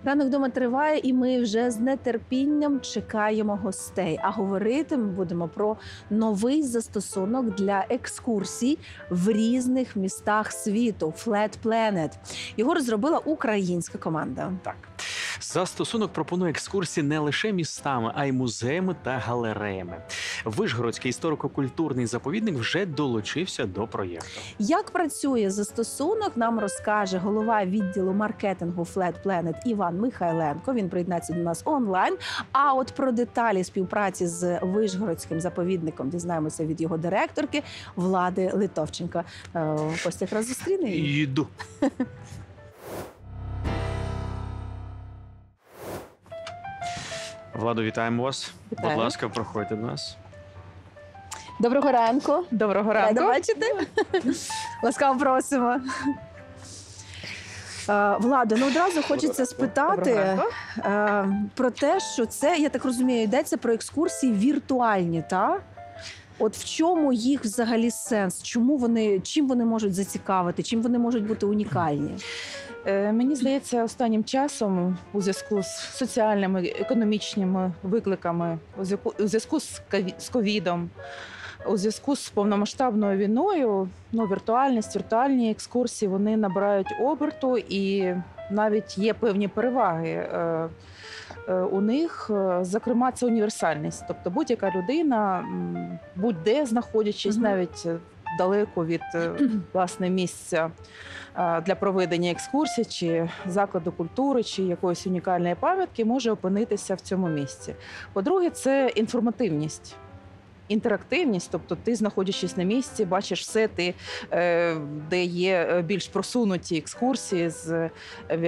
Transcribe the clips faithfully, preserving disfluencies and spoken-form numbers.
Ранок вдома триває, і ми вже з нетерпінням чекаємо гостей. А говорити ми будемо про новий застосунок для екскурсій в різних містах світу – Flat Planet. Його розробила українська команда. Так. Застосунок пропонує екскурсії не лише містами, а й музеями та галереями. Вишгородський історико-культурний заповідник вже долучився до проєкту. Як працює застосунок, нам розкаже голова відділу маркетингу Flat Planet Іван Михайленко. Він приєднається до нас онлайн. А от про деталі співпраці з Вишгородським заповідником дізнаємося від його директорки Влади Литовченко. Ось якраз зустріне її. Йду. Владо, вітаємо вас. Вітаю. Будь ласка, проходьте до нас. Доброго ранку. Доброго ранку. Рада бачити. Ласкаво просимо. Владо, ну одразу хочеться спитати про те, що це, я так розумію, йдеться про екскурсії віртуальні, так? От в чому їх взагалі сенс? Чому вони, чим вони можуть зацікавити? Чим вони можуть бути унікальні? Мені здається, останнім часом у зв'язку з соціальними, економічними викликами, у зв'язку з ковідом, у зв'язку з повномасштабною війною, ну, віртуальність, віртуальні екскурсії, вони набирають оберту, і навіть є певні переваги у них. Зокрема, це універсальність. Тобто будь-яка людина, будь-де знаходячись, mm-hmm. навіть далеко від власне місця для проведення екскурсій, чи закладу культури, чи якоїсь унікальної пам'ятки, може опинитися в цьому місці. По-друге, це інформативність. Інтерактивність, тобто ти, знаходячись на місці, бачиш все, ти, де є більш просунуті екскурсії з ві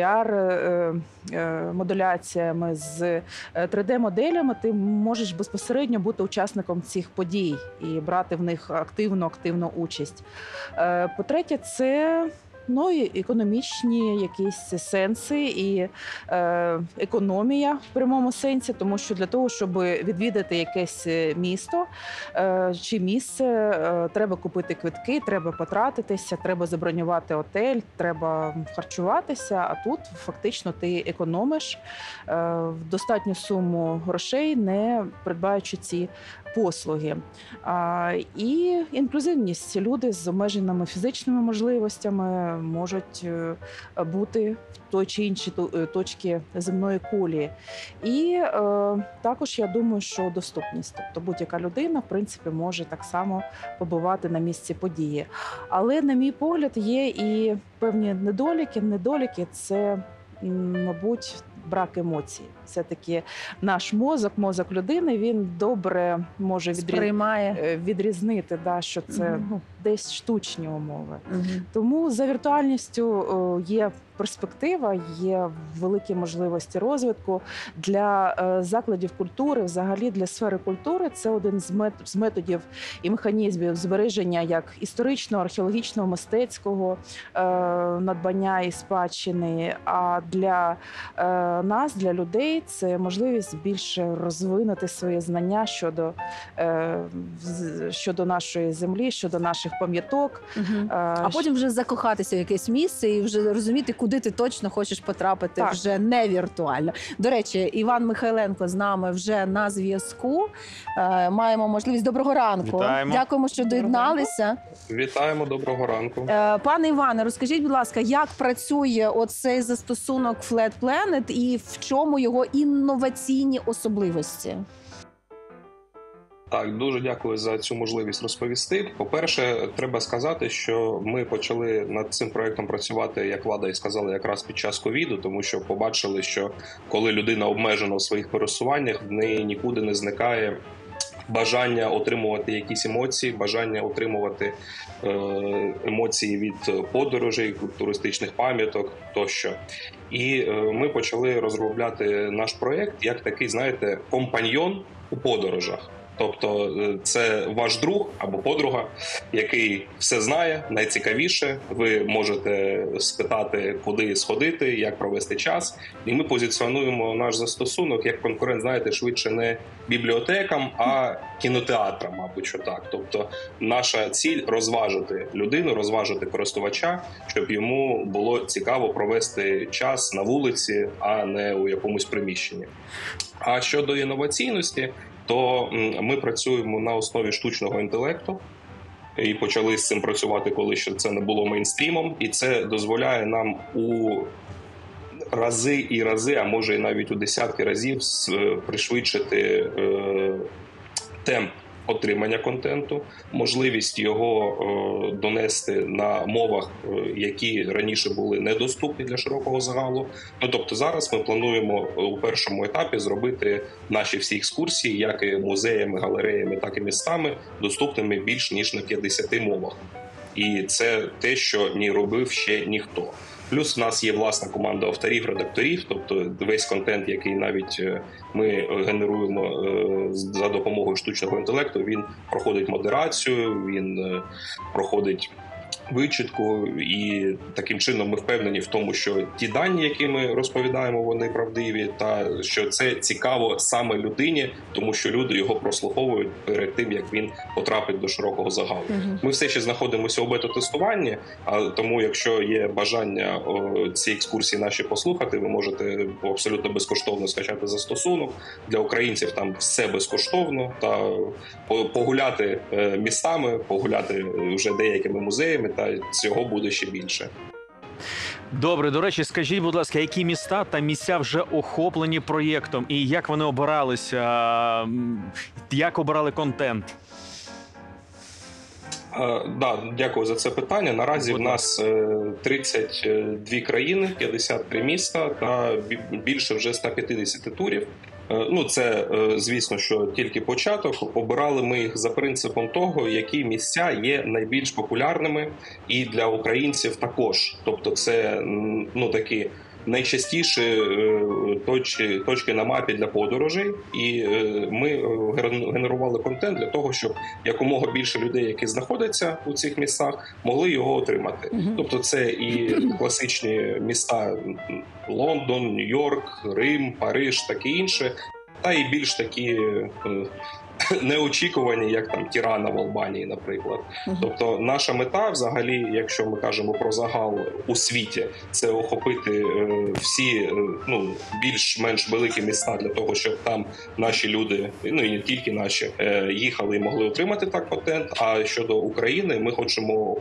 ар-модуляціями, з три де-моделями, ти можеш безпосередньо бути учасником цих подій і брати в них активну-активну участь. По-третє, це ну, і економічні якісь сенси і е, економія в прямому сенсі, тому що для того, щоб відвідати якесь місто е, чи місце, е, треба купити квитки, треба потратитися, треба забронювати отель, треба харчуватися, а тут фактично ти економиш е, в достатню суму грошей, не придбаючи ці послуги. А, і інклюзивність. Люди з обмеженими фізичними можливостями можуть бути в той чи іншій точці земної кулі. І е, також я думаю, що доступність. Тобто будь-яка людина, в принципі, може так само побувати на місці події. Але, на мій погляд, є і певні недоліки. Недоліки – це, мабуть, брак емоцій. Все-таки наш мозок, мозок людини, він добре може відріз... відрізнити, да, що це uh-huh. ну, десь штучні умови. Uh-huh. Тому за віртуальністю є перспектива, є великі можливості розвитку. Для закладів культури, взагалі для сфери культури, це один з методів і механізмів збереження як історичного, археологічного, мистецького надбання і спадщини. А для нас, для людей, це можливість більше розвинути свої знання щодо, щодо нашої землі, щодо наших пам'яток. Угу. А потім вже закохатися в якесь місце і вже розуміти, куди ти точно хочеш потрапити, так. вже не віртуально. До речі, Іван Михайленко з нами вже на зв'язку. Маємо можливість. Доброго ранку. Вітаємо. Дякуємо, що доєдналися. Вітаємо, доброго ранку. Пане Іване, розкажіть, будь ласка, як працює оцей застосунок Flat Planet і в чому його інноваційні особливості? Так, дуже дякую за цю можливість розповісти. По-перше, треба сказати, що ми почали над цим проєктом працювати, як Влада і сказала, якраз під час ковіду, тому що побачили, що коли людина обмежена у своїх пересуваннях, в неї нікуди не зникає бажання отримувати якісь емоції, бажання отримувати е, емоції від подорожей, туристичних пам'яток тощо. І е, ми почали розробляти наш проєкт як такий, знаєте, компаньйон у подорожах. Тобто е, це ваш друг або подруга, який все знає, найцікавіше. Ви можете спитати, куди сходити, як провести час. І ми позиціонуємо наш застосунок як конкурент, знаєте, швидше не бібліотекам, а кінотеатрам, мабуть, що так. Тобто наша ціль – розважити людину, розважити користувача, щоб йому було цікаво провести час на вулиці, а не у якомусь приміщенні. А щодо інноваційності, то ми працюємо на основі штучного інтелекту і почали з цим працювати, коли ще це не було мейнстрімом, і це дозволяє нам у рази і рази, а може і навіть у десятки разів пришвидшити е, темп отримання контенту, можливість його е, донести на мовах, е, які раніше були недоступні для широкого загалу. Ну, тобто зараз ми плануємо у першому етапі зробити наші всі екскурсії, як і музеями, галереями, так і містами, доступними більш ніж на п'ятдесяти мовах. І це те, що не робив ще ніхто. Плюс в нас є власна команда авторів, редакторів, тобто весь контент, який навіть ми генеруємо за допомогою штучного інтелекту, він проходить модерацію, він проходить вичитку, і таким чином ми впевнені в тому, що ті дані, які ми розповідаємо, вони правдиві, та що це цікаво саме людині, тому що люди його прослуховують перед тим, як він потрапить до широкого загалу. Uh-huh. Ми все ще знаходимося у бета-тестуванні, а тому, якщо є бажання о, ці екскурсії наші послухати, ви можете абсолютно безкоштовно скачати застосунок. Для українців там все безкоштовно, та погуляти містами, погуляти вже деякими музеями, та цього буде ще більше. Добре, до речі, скажіть, будь ласка, які міста та місця вже охоплені проєктом і як вони обиралися, як обирали контент? Да, дякую за це питання. Наразі в нас тридцять дві країни, п'ятдесят три міста та більше вже ста п'ятдесят турів. Ну, це, звісно, що тільки початок. Обирали ми їх за принципом того, які місця є найбільш популярними і для українців також. Тобто це, ну, такі найчастіші точки, точки на мапі для подорожей, і ми генерували контент для того, щоб якомога більше людей, які знаходяться у цих містах, могли його отримати. Uh-huh. Тобто це і класичні міста Лондон, Нью-Йорк, Рим, Париж, таке інше, та і більш такі неочікувані, як там Тірана в Албанії, наприклад. Uh-huh. Тобто наша мета взагалі, якщо ми кажемо про загал у світі, це охопити е, всі е, ну, більш-менш великі міста для того, щоб там наші люди, ну і не тільки наші, е, їхали і могли отримати так контент. А щодо України, ми хочемо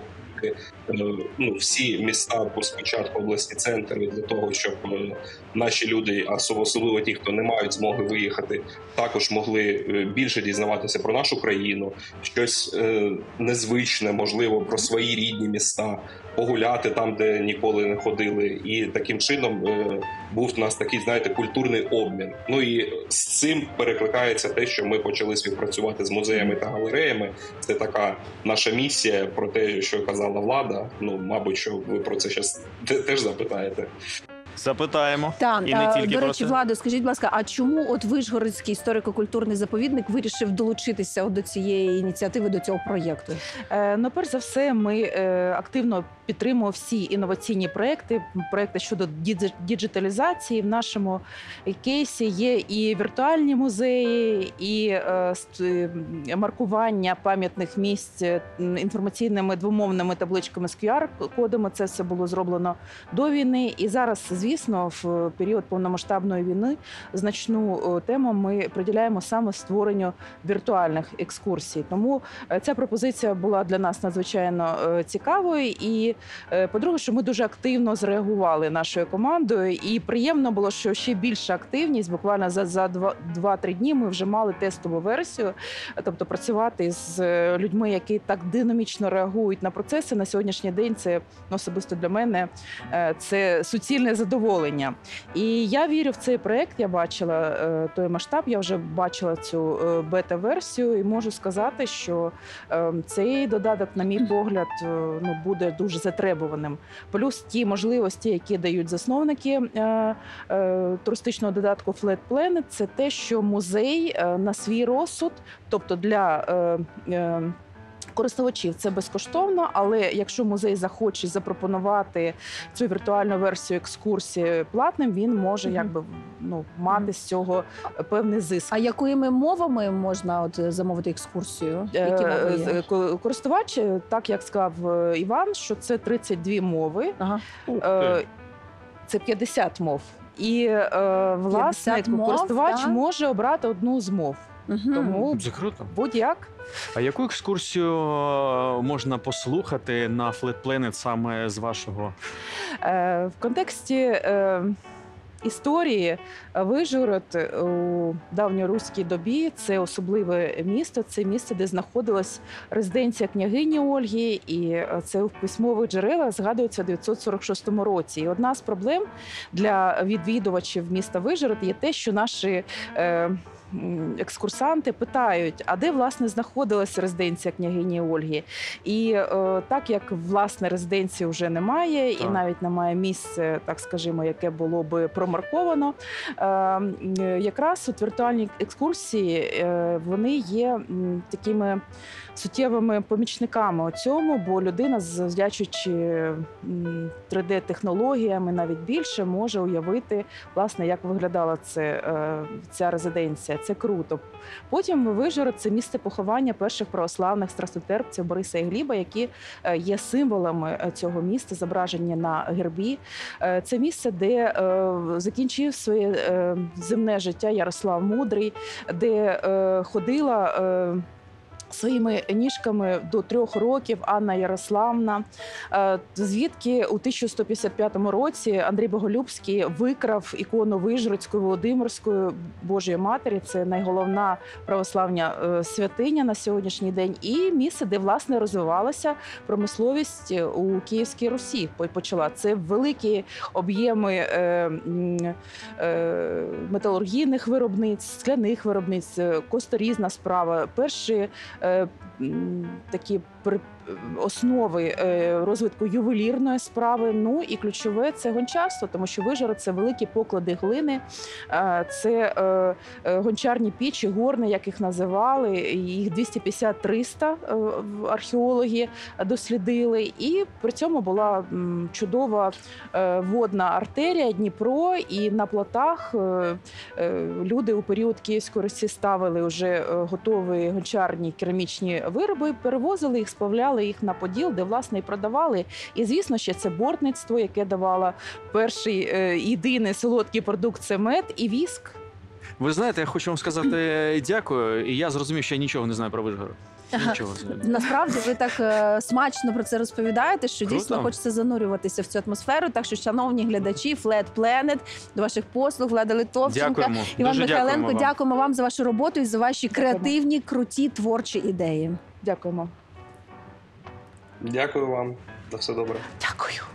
ну, всі міста, спочатку обласні центри, для того, щоб наші люди, особливо ті, хто не мають змоги виїхати, також могли більше дізнаватися про нашу країну, щось незвичне, можливо, про свої рідні міста, погуляти там, де ніколи не ходили. І таким чином був у нас такий, знаєте, культурний обмін. Ну і з цим перекликається те, що ми почали співпрацювати з музеями та галереями. Це така наша місія про те, що казала Влада. Ну, мабуть, що ви про це зараз теж запитаєте. Запитаємо. Так, і не тільки до про речі, це. Владо, скажіть, будь ласка, а чому от Вишгородський історико-культурний заповідник вирішив долучитися до цієї ініціативи, до цього проєкту? Е, ну, перш за все, ми е, активно підтримуємо всі інноваційні проекти, проекти щодо діджиталізації. В нашому кейсі є і віртуальні музеї, і е, маркування пам'ятних місць інформаційними двомовними табличками з кю ар-кодами. Це все було зроблено до війни. І зараз, звісно, в період повномасштабної війни значну тему ми приділяємо саме створенню віртуальних екскурсій. Тому ця пропозиція була для нас надзвичайно цікавою. І, по-друге, що ми дуже активно зреагували нашою командою. І приємно було, що ще більша активність. Буквально за, за два-три дні ми вже мали тестову версію. Тобто працювати з людьми, які так динамічно реагують на процеси. На сьогоднішній день це, особисто для мене, це суцільне задоволення задоволення. І я вірю в цей проект. Я бачила е, той масштаб, я вже бачила цю е, бета-версію, і можу сказати, що е, цей додаток, на мій погляд, е, ну, буде дуже затребуваним. Плюс ті можливості, які дають засновники е, е, туристичного додатку Flat Planet, це те, що музей е, на свій розсуд, тобто для е, е, користувачів це безкоштовно, але якщо музей захоче запропонувати цю віртуальну версію екскурсії платним, він може Мгм. якби ну мати з цього певний зиск. А якими мовами можна от замовити екскурсію? Які мови Е, є? з- ко- Користувач, е, так як сказав е, Іван, що це тридцять дві мови, Ага. Ух е, ти. це п'ятдесят мов. І е, власне п'ятдесят мов, користувач да? може обрати одну з мов. Мгм. Тому Це круто. будь-як. А яку екскурсію е, можна послухати на Flat Planet саме з вашого? Е, В контексті е, історії е, Вишгород у давньоруській добі це особливе місто. Це місце, де знаходилась резиденція княгині Ольги, і е, це в письмових джерелах згадується у дев'ятсот сорок шостому році. І одна з проблем для відвідувачів міста Вишгород є те, що наші е, м, екскурсанти питають, а де власне знаходилася резиденція княгині Ольги. І е, так як власне резиденції вже немає, і Так. навіть немає місця, так скажімо, яке було би промарковано, е, м, якраз от віртуальні екскурсії е, вони є м, такими суттєвими помічниками у цьому, бо людина, завдячуючи м, три де-технологіями, навіть більше, може уявити, власне, як виглядала це, е, ця резиденція. Це круто. Потім Вишгород – це місце поховання перших православних страстотерпців Бориса і Гліба, які е, є символами е, цього міста, зображені на гербі. Е, Це місце, де е, закінчив своє е, земне життя Ярослав Мудрий, де е, ходила е, своїми ніжками до трьох років Анна Ярославна, е, звідки у тисяча сто п'ятдесят п'ятому році Андрій Боголюбський викрав ікону Вишгородської Володимирської Божої Матері. Це найголовна православна е, святиня на сьогоднішній день. І місце, де, власне, розвивалася промисловість у Київській Русі. по- Почала. Це великі об'єми е, м, е, металургійних виробництв, скляних виробництв, е, косторізна справа. Перші е, м, такі при- основи е, розвитку ювелірної справи. Ну і ключове це гончарство, тому що Вишгород – це великі поклади глини, е, це е, е, гончарні пічі, горни, як їх називали. Їх двісті п'ятдесят - триста е, в- археологи дослідили. І при цьому була м, чудова е, водна артерія Дніпро, і на плотах е, е, люди у період Київської Русі ставили вже е, готові гончарні керамічні вироби, перевозили їх, сплавляли їх на Поділ, де, власне, і продавали. І, звісно, ще це бортництво, яке давало перший е, єдиний солодкий продукт – це мед і віск. Ви знаєте, я хочу вам сказати дякую, і я зрозумів, що я нічого не знаю про Вишгород. Нічого взагалі. Насправді ви так е, смачно про це розповідаєте, що Круто. дійсно хочеться занурюватися в цю атмосферу. Так що, шановні глядачі, Flat Planet, до ваших послуг, Влада Литовченка, Дякуємо. Іван Дуже Михайленко, дякуємо вам. дякуємо вам за вашу роботу і за ваші Дякуємо. креативні, круті, творчі ідеї. Дякуємо. Дякую вам. На все добре. Дякую.